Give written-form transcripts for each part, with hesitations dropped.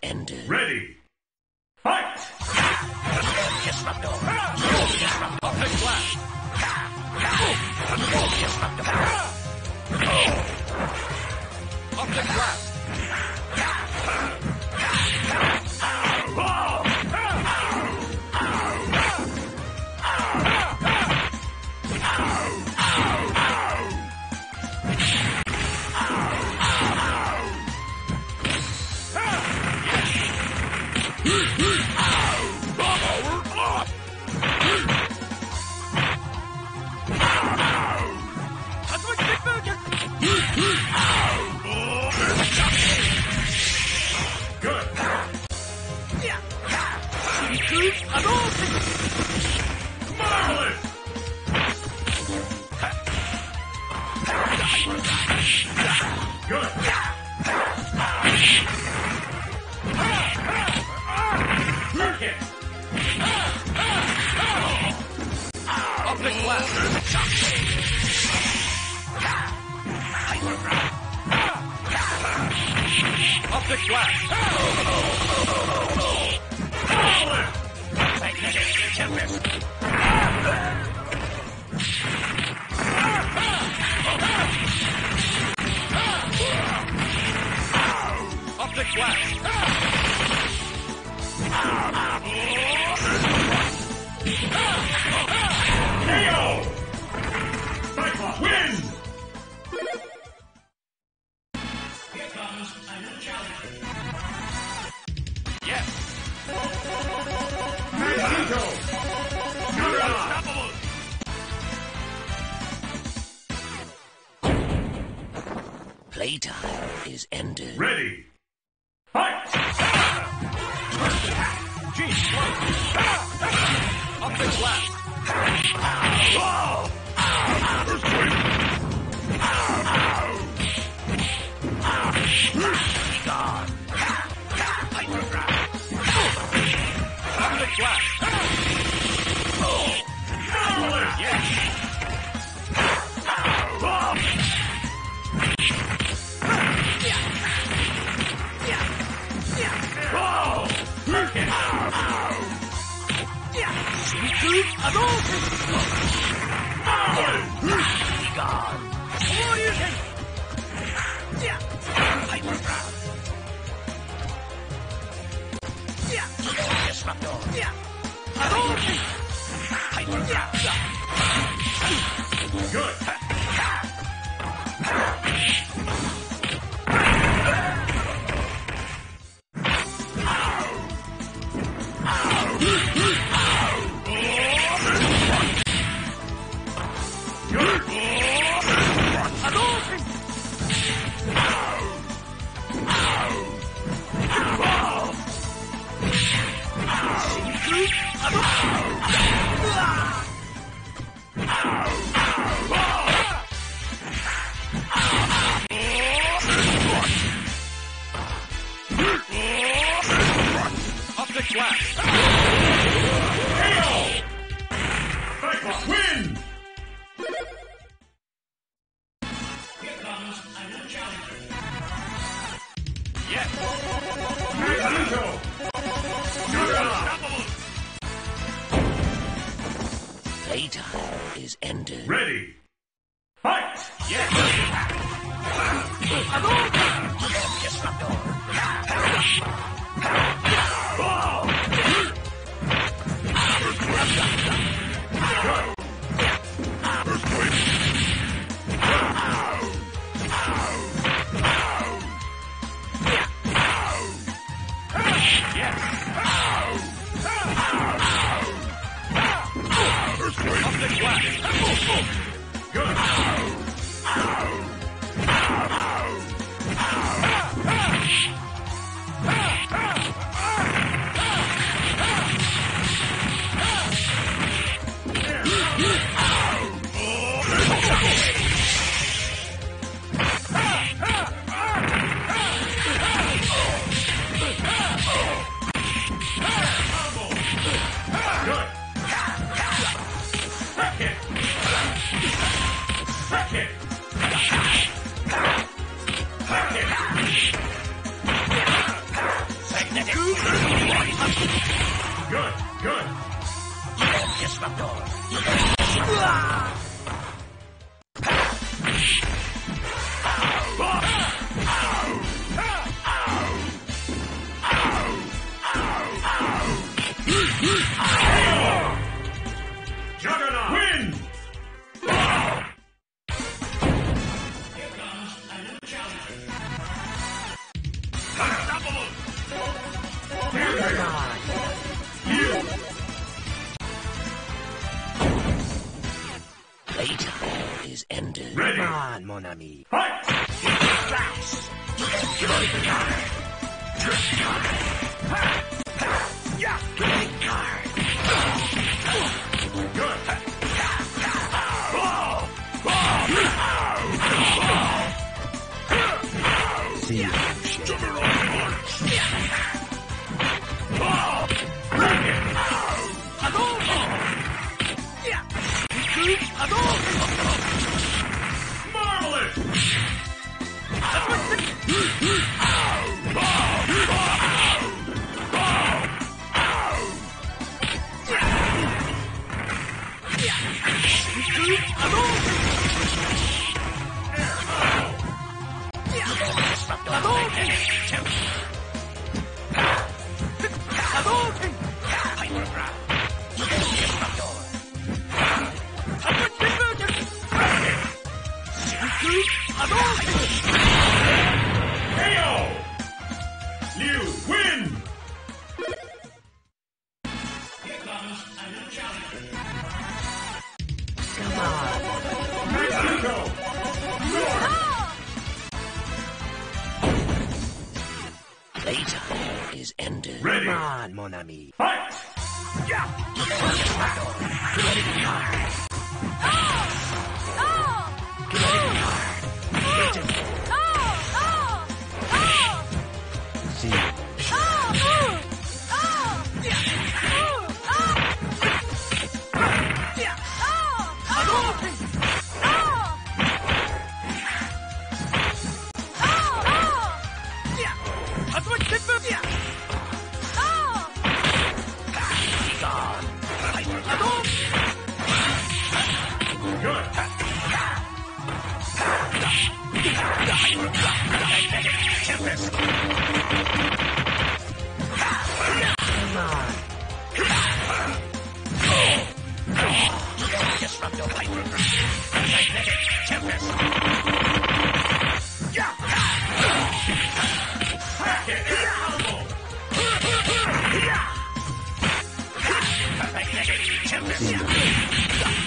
ended. Ready. Fight! Disruptor. Optic blast. Optic blast. Good. Marvelous! Good. Circuit. Optic blast. Optic blast. Optic blast. KO! Cyclops wins! Yes. Magneto! You're Unstoppable. Playtime is ended. ready. Fight! Optic blast. Optic blast. Marvelous! Yes. Good. Optic blast. KO! Cyclops wins! Yes. Magneto! You're unstoppable! Playtime is ended. Ready. Fight! Optic blast. Good. Good. Second. Juggernaut! Win! Unstoppable! Playtime is ended. Ready! Come on, mon ami. Fight! Good! See you. Marvelous! KO! Liu win! Come on. Magneto! Playtime is ended. Ready! Come on, mon ami. Fight! See you. Good! Come on. See you.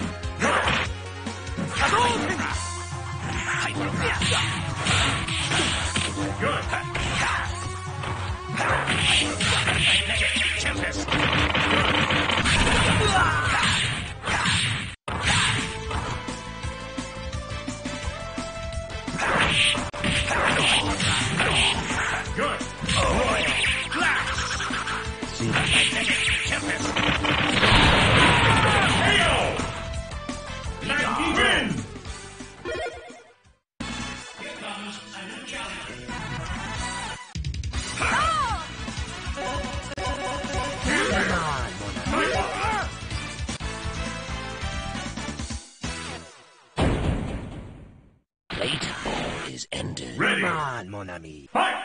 Good! Good! See you. KO! Nike win! Come on, mon ami. Playtime is ended. Ready! Come on, mon ami. Fight!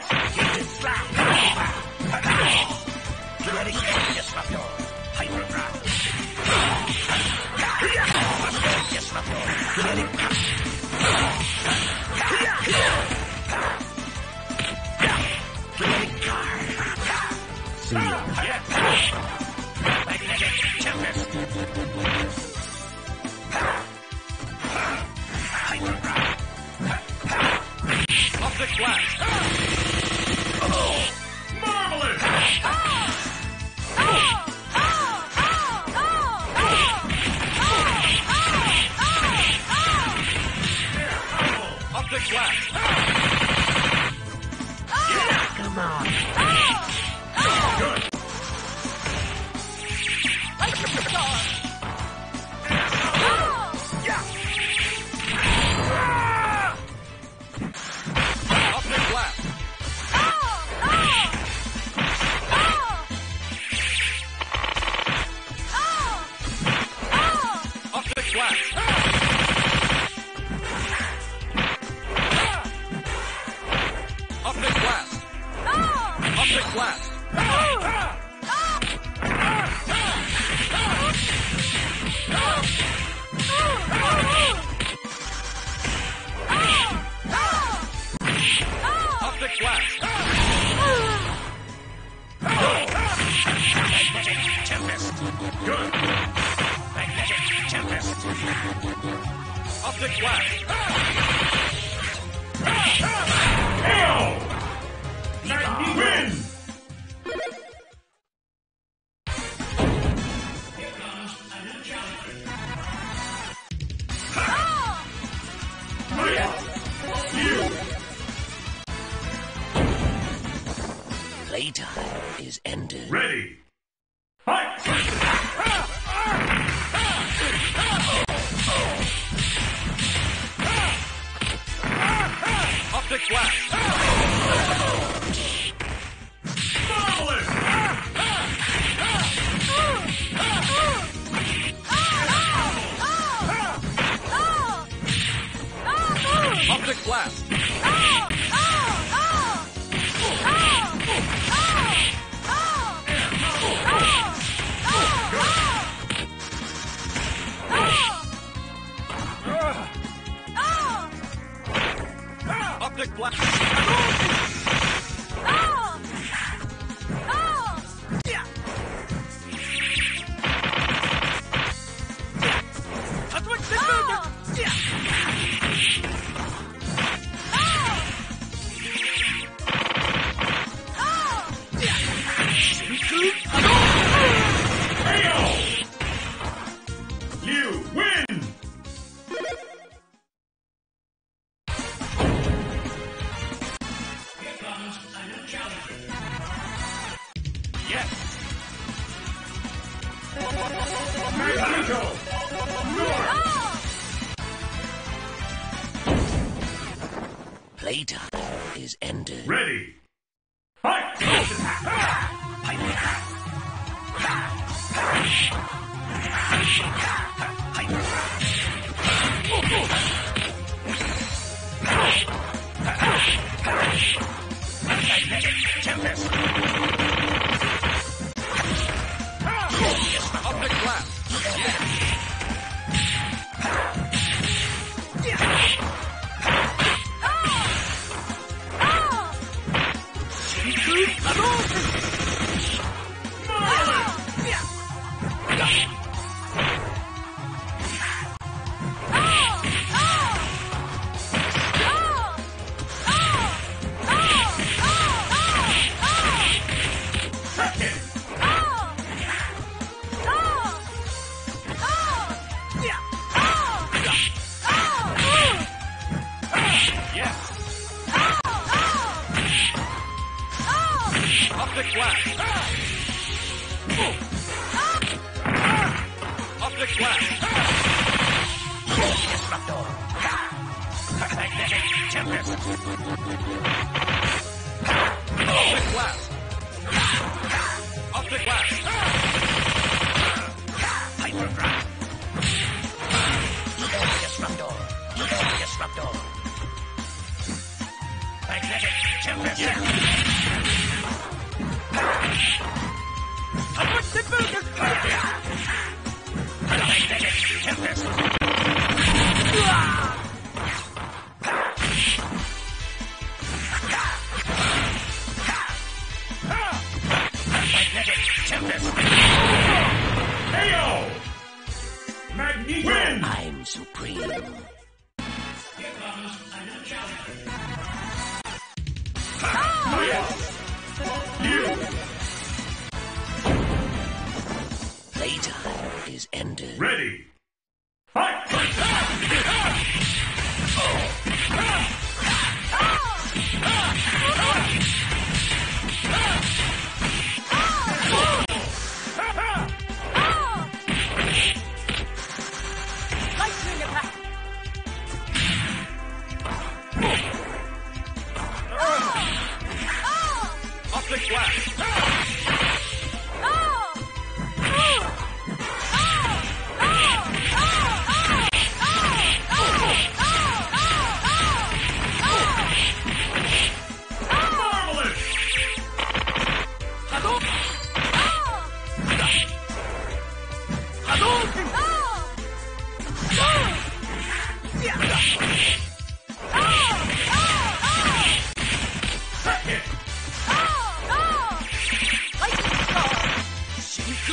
See you. Optic blast. Marvelous! Optic blast. Come on. Good! Optic blast. Magnetic Tempest. Good. Magnetic Tempest. Optic blast. KO! Magni wins! Playtime is ended. Ready. Fight! Optic blast. Marvelous! Optic blast. Optic blast. KO! You win! Yes. Magneto! North! Playtime is ended. Ready. Fight! Magnetic Tempest. Optic blast. Yes. Optic blast. Optic blast. Disruptor. Magnetic Tempest. Optic blast. Optic blast. Hyperdrive. Disruptor. Disruptor. Magnetic Tempest. Magnetic Tempest. Magnetic Tempest. KO! Magni wins! I'm supreme. Playtime is ended. Ready. Fight! Optic blast. Marvelous!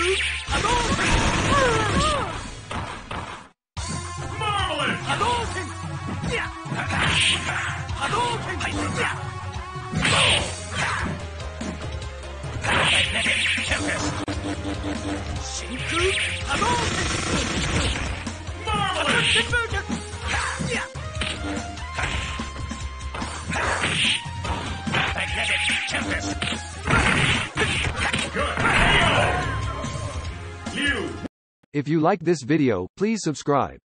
Marvelous! Magnetic Tempest! Marvelous! Magnetic Tempest! Good! KO! Liu! If you like this video, please subscribe.